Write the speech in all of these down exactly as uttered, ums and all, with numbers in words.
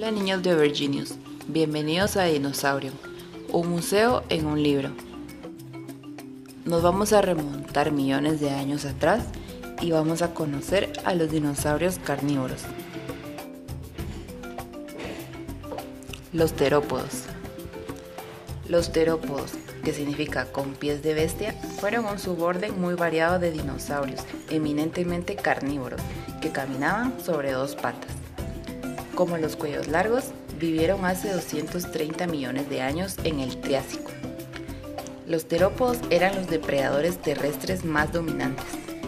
Hola niños de Virginius, bienvenidos a Dinosaurio, un museo en un libro. Nos vamos a remontar millones de años atrás y vamos a conocer a los dinosaurios carnívoros. Los terópodos. Los terópodos, que significa con pies de bestia, fueron un suborden muy variado de dinosaurios, eminentemente carnívoros, que caminaban sobre dos patas. Como los cuellos largos, vivieron hace doscientos treinta millones de años en el Triásico. Los terópodos eran los depredadores terrestres más dominantes.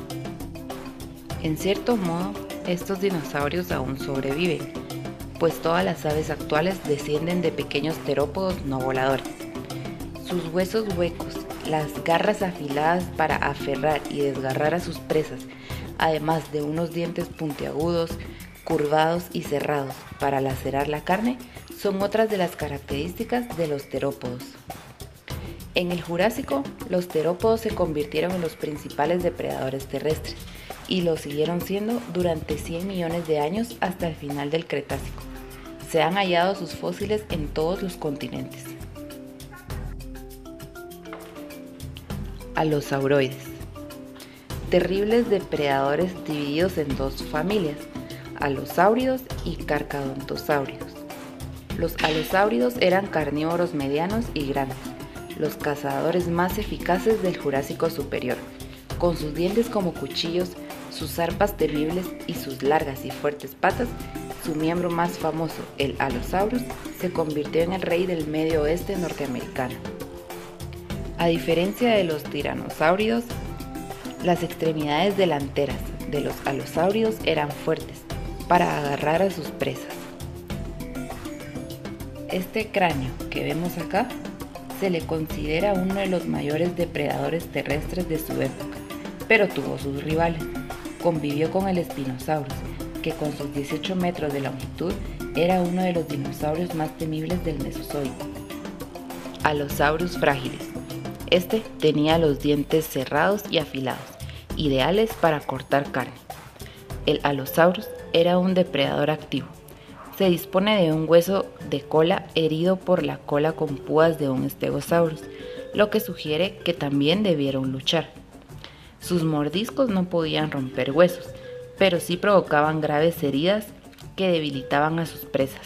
En cierto modo, estos dinosaurios aún sobreviven, pues todas las aves actuales descienden de pequeños terópodos no voladores. Sus huesos huecos, las garras afiladas para aferrar y desgarrar a sus presas, además de unos dientes puntiagudos, curvados y cerrados para lacerar la carne, son otras de las características de los terópodos. En el Jurásico, los terópodos se convirtieron en los principales depredadores terrestres y lo siguieron siendo durante cien millones de años hasta el final del Cretácico. Se han hallado sus fósiles en todos los continentes. Alosauroides. Terribles depredadores divididos en dos familias, alosáuridos y carcadontosáuridos. Los alosáuridos eran carnívoros medianos y grandes, los cazadores más eficaces del Jurásico superior. Con sus dientes como cuchillos, sus zarpas temibles y sus largas y fuertes patas, su miembro más famoso, el Allosaurus, se convirtió en el rey del medio oeste norteamericano. A diferencia de los tiranosáuridos, las extremidades delanteras de los alosáuridos eran fuertes para agarrar a sus presas. Este cráneo que vemos acá se le considera uno de los mayores depredadores terrestres de su época, pero tuvo sus rivales. Convivió con el Spinosaurus, que con sus dieciocho metros de longitud era uno de los dinosaurios más temibles del Mesozoico. Allosaurus frágiles. Este tenía los dientes cerrados y afilados, ideales para cortar carne. El Allosaurus era un depredador activo. Se dispone de un hueso de cola herido por la cola con púas de un Stegosaurus, lo que sugiere que también debieron luchar. Sus mordiscos no podían romper huesos, pero sí provocaban graves heridas que debilitaban a sus presas.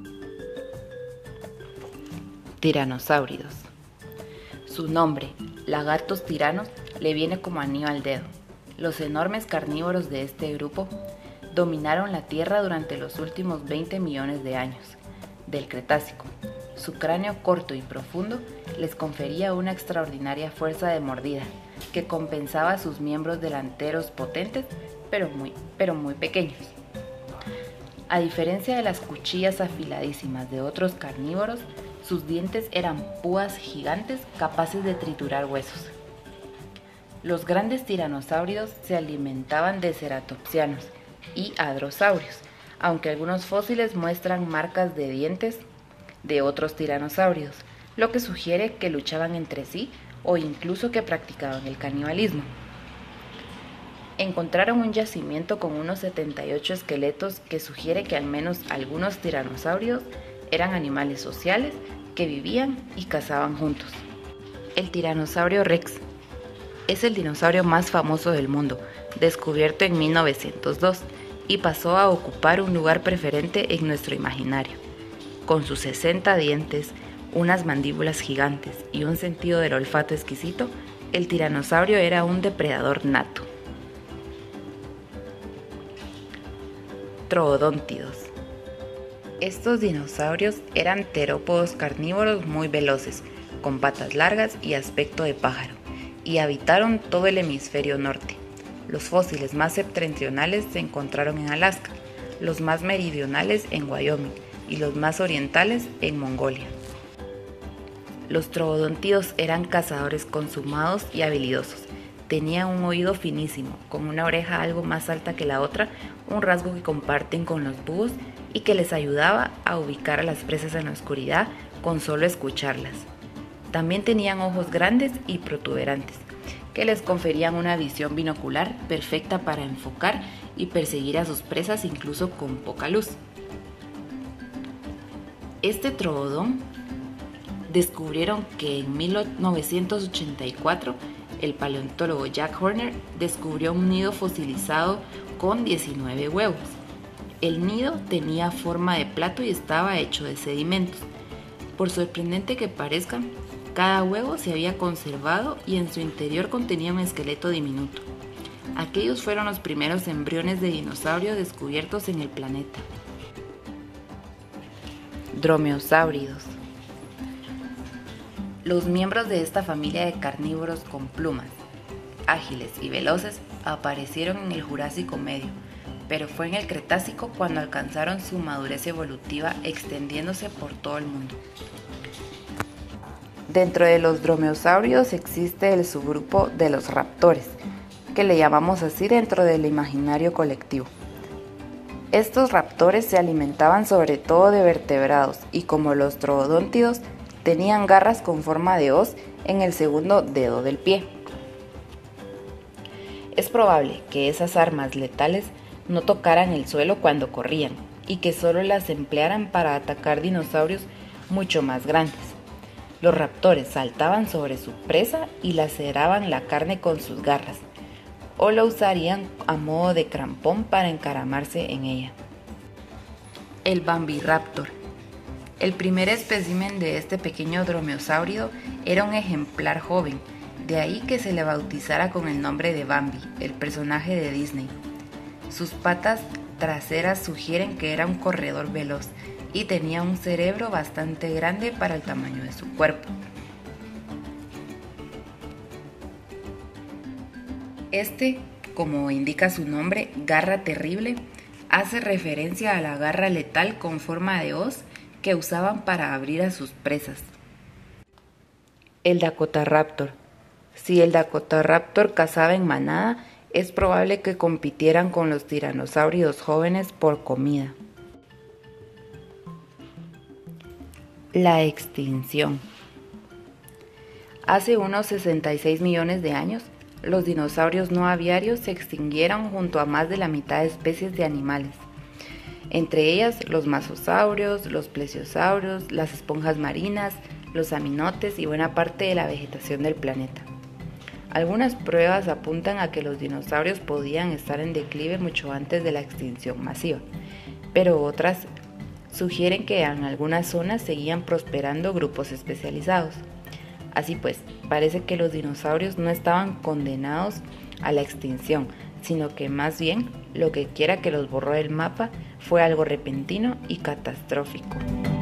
Tiranosáuridos. Su nombre, lagartos tiranos, le viene como anillo al dedo. Los enormes carnívoros de este grupo dominaron la Tierra durante los últimos veinte millones de años del Cretácico. Su cráneo corto y profundo les confería una extraordinaria fuerza de mordida que compensaba a sus miembros delanteros potentes pero muy, pero muy pequeños. A diferencia de las cuchillas afiladísimas de otros carnívoros, sus dientes eran púas gigantes capaces de triturar huesos. Los grandes tiranosáuridos se alimentaban de ceratopsianos y hadrosaurios, aunque algunos fósiles muestran marcas de dientes de otros tiranosáuridos, lo que sugiere que luchaban entre sí o incluso que practicaban el canibalismo. Encontraron un yacimiento con unos setenta y ocho esqueletos que sugiere que al menos algunos tiranosáuridos eran animales sociales que vivían y cazaban juntos. El tiranosaurio Rex es el dinosaurio más famoso del mundo, descubierto en mil novecientos dos, y pasó a ocupar un lugar preferente en nuestro imaginario. Con sus sesenta dientes, unas mandíbulas gigantes y un sentido del olfato exquisito, el tiranosaurio era un depredador nato. Troodóntidos. Estos dinosaurios eran terópodos carnívoros muy veloces, con patas largas y aspecto de pájaro, y habitaron todo el hemisferio norte. Los fósiles más septentrionales se encontraron en Alaska, los más meridionales en Wyoming y los más orientales en Mongolia. Los troodóntidos eran cazadores consumados y habilidosos. Tenían un oído finísimo, con una oreja algo más alta que la otra, un rasgo que comparten con los búhos y que les ayudaba a ubicar a las presas en la oscuridad con solo escucharlas. También tenían ojos grandes y protuberantes, que les conferían una visión binocular perfecta para enfocar y perseguir a sus presas incluso con poca luz. Este troodón descubrieron que en mil novecientos ochenta y cuatro el paleontólogo Jack Horner descubrió un nido fosilizado con diecinueve huevos. El nido tenía forma de plato y estaba hecho de sedimentos. Por sorprendente que parezca, cada huevo se había conservado y en su interior contenía un esqueleto diminuto. Aquellos fueron los primeros embriones de dinosaurio descubiertos en el planeta. Dromeosáuridos. Los miembros de esta familia de carnívoros con plumas, ágiles y veloces, aparecieron en el Jurásico Medio, pero fue en el Cretácico cuando alcanzaron su madurez evolutiva, extendiéndose por todo el mundo. Dentro de los dromeosáuridos existe el subgrupo de los raptores, que le llamamos así dentro del imaginario colectivo. Estos raptores se alimentaban sobre todo de vertebrados y, como los troodóntidos, tenían garras con forma de hoz en el segundo dedo del pie. Es probable que esas armas letales no tocaran el suelo cuando corrían y que solo las emplearan para atacar dinosaurios mucho más grandes. Los raptores saltaban sobre su presa y laceraban la carne con sus garras, o lo usarían a modo de crampón para encaramarse en ella. El Bambiraptor. El primer espécimen de este pequeño dromeosáurido era un ejemplar joven, de ahí que se le bautizara con el nombre de Bambi, el personaje de Disney. Sus patas traseras sugieren que era un corredor veloz y tenía un cerebro bastante grande para el tamaño de su cuerpo. Este, como indica su nombre, garra terrible, hace referencia a la garra letal con forma de hoz que usaban para abrir a sus presas. El Dakotaraptor. Si el Dakotaraptor cazaba en manada, es probable que compitieran con los tiranosáuridos jóvenes por comida. La extinción. Hace unos sesenta y seis millones de años, los dinosaurios no aviarios se extinguieron junto a más de la mitad de especies de animales, entre ellas los masosaurios, los plesiosaurios, las esponjas marinas, los aminotes y buena parte de la vegetación del planeta. Algunas pruebas apuntan a que los dinosaurios podían estar en declive mucho antes de la extinción masiva, pero otras sugieren que en algunas zonas seguían prosperando grupos especializados. Así pues, parece que los dinosaurios no estaban condenados a la extinción, sino que más bien lo que quiera que los borró del mapa fue algo repentino y catastrófico.